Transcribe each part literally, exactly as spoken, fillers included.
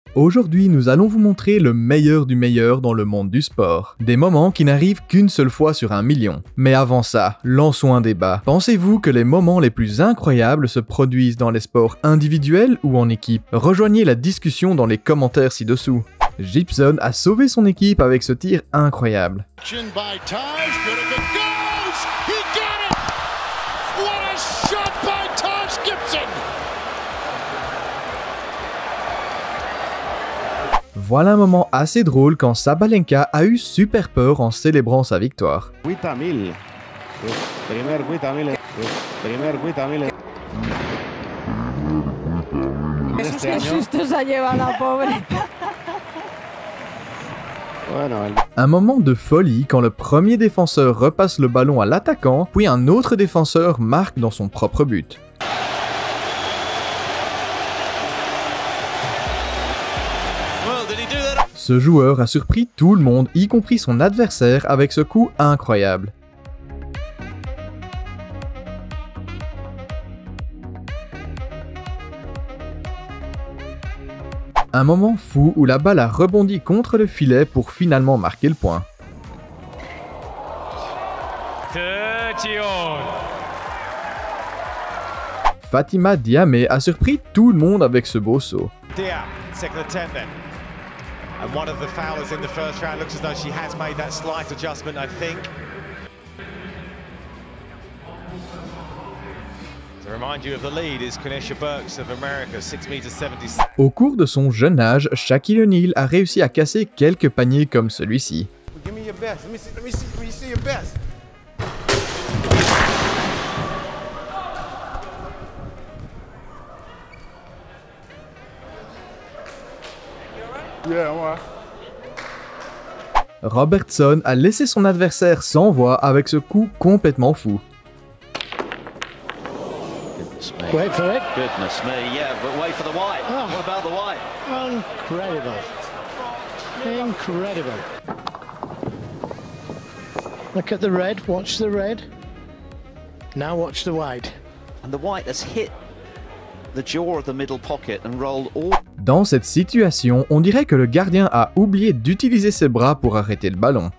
Aujourd'hui, nous allons vous montrer le meilleur du meilleur dans le monde du sport. Des moments qui n'arrivent qu'une seule fois sur un million. Mais avant ça, lançons un débat. Pensez-vous que les moments les plus incroyables se produisent dans les sports individuels ou en équipe? Rejoignez la discussion dans les commentaires ci-dessous. Gibson a sauvé son équipe avec ce tir incroyable. Voilà un moment assez drôle quand Sabalenka a eu super peur en célébrant sa victoire. Un moment de folie quand le premier défenseur repasse le ballon à l'attaquant, puis un autre défenseur marque dans son propre but. Ce joueur a surpris tout le monde, y compris son adversaire, avec ce coup incroyable. Un moment fou où la balle a rebondi contre le filet pour finalement marquer le point. Fatima Diame a surpris tout le monde avec ce beau saut. And one of the foulers in the first round looks as though she has made that slight adjustment, I think. To remind you of the lead is Kanesha Burks of America, six meters seventy-six. Au cours de son jeune âge, Shaquille O'Neal a réussi à casser quelques paniers comme celui-ci. Give me your best. Let me see, let me see, let me see your best. Yeah, ouais. Robertson a laissé son adversaire sans voix avec ce coup complètement fou. Wait for it. Goodness me, yeah, but wait for the white. Oh. What about the white? Incredible. Incredible. Look at the red, watch the red. Now watch the white. And the white has hit the jaw of the middle pocket and rolled all. Dans cette situation, on dirait que le gardien a oublié d'utiliser ses bras pour arrêter le ballon.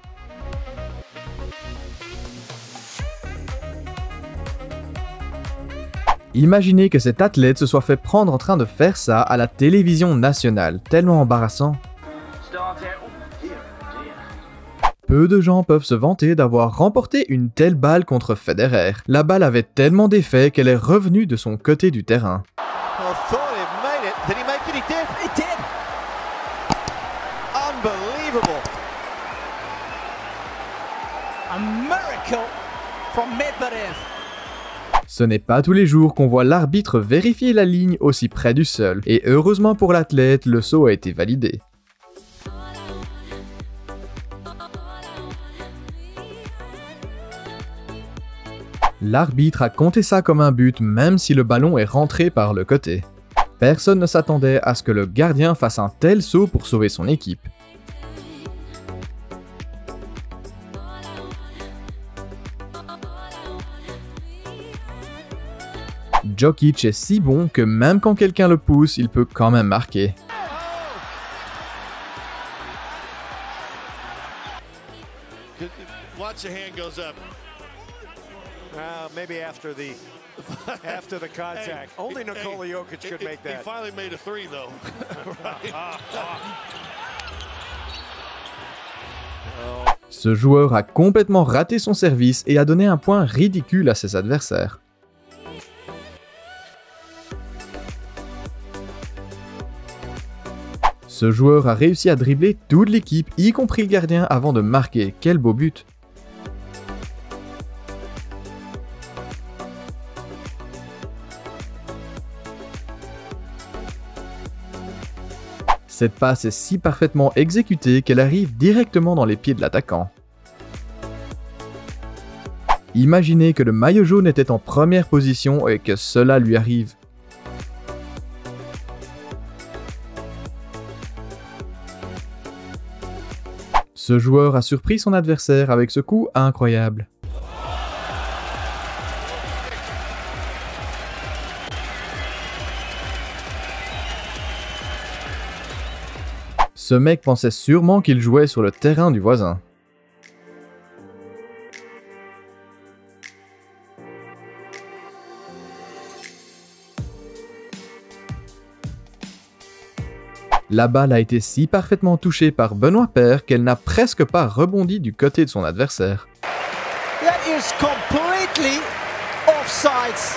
Imaginez que cet athlète se soit fait prendre en train de faire ça à la télévision nationale, tellement embarrassant. Peu de gens peuvent se vanter d'avoir remporté une telle balle contre Federer. La balle avait tellement d'effet qu'elle est revenue de son côté du terrain. Did he make it? He did. He did. Unbelievable. A miracle from Medvedev. Ce n'est pas tous les jours qu'on voit l'arbitre vérifier la ligne aussi près du sol, et heureusement pour l'athlète, le saut a été validé. L'arbitre a compté ça comme un but même si le ballon est rentré par le côté. Personne ne s'attendait à ce que le gardien fasse un tel saut pour sauver son équipe. Djokic est si bon que même quand quelqu'un le pousse, il peut quand même marquer. Watch the hand goes up. Uh, maybe after the after the contact. Hey, Only Nikola hey, Jokic could make that. He finally made a three though. Ce joueur a complètement raté son service et a donné un point ridicule à ses adversaires. Ce joueur a réussi à dribbler toute l'équipe, y compris le gardien, avant de marquer. Quel beau but! Cette passe est si parfaitement exécutée qu'elle arrive directement dans les pieds de l'attaquant. Imaginez que le maillot jaune était en première position et que cela lui arrive. Ce joueur a surpris son adversaire avec ce coup incroyable. Ce mec pensait sûrement qu'il jouait sur le terrain du voisin. La balle a été si parfaitement touchée par Benoît Paire qu'elle n'a presque pas rebondi du côté de son adversaire. That is completely offside.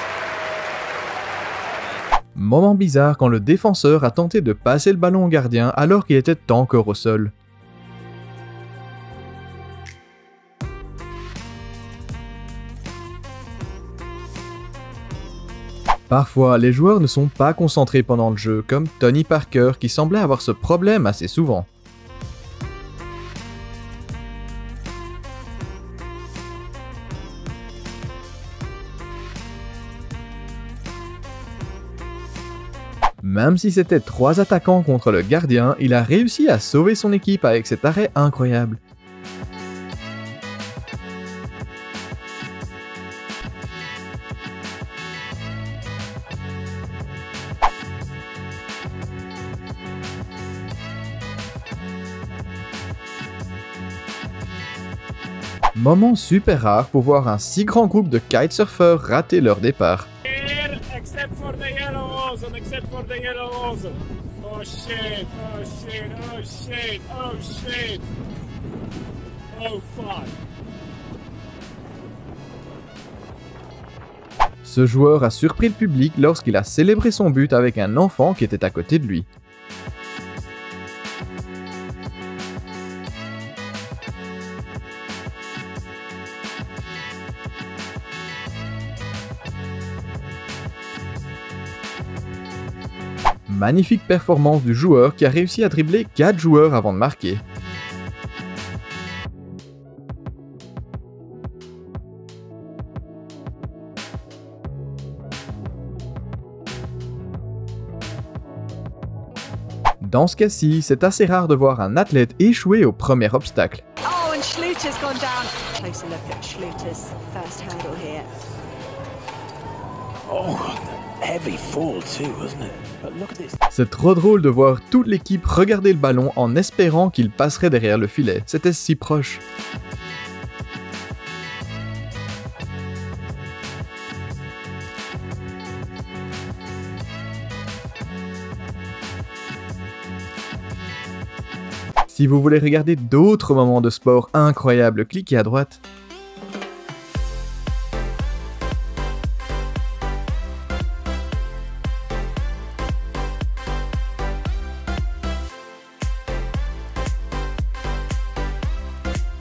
Moment bizarre quand le défenseur a tenté de passer le ballon au gardien alors qu'il était encore au sol. Parfois, les joueurs ne sont pas concentrés pendant le jeu, comme Tony Parker qui semblait avoir ce problème assez souvent. Même si c'était trois attaquants contre le gardien, il a réussi à sauver son équipe avec cet arrêt incroyable. Moment super rare pour voir un si grand groupe de kitesurfers rater leur départ. Except for the yellow ozone, except for the yellow ozone. Oh shit, oh shit, oh shit, oh shit. Oh fuck. Ce joueur a surpris le public lorsqu'il a célébré son but avec un enfant qui était à côté de lui. Magnifique performance du joueur qui a réussi à dribbler quatre joueurs avant de marquer. Dans ce cas-ci, c'est assez rare de voir un athlète échouer au premier obstacle. Oh, and Schluter's gone down. Closer look at Schluter's first hurdle here. Oh, heavy fall too, wasn't it? But look at this. C'est trop drôle de voir toute l'équipe regarder le ballon en espérant qu'il passerait derrière le filet. C'était si proche. Si vous voulez regarder d'autres moments de sport incroyables, cliquez à droite.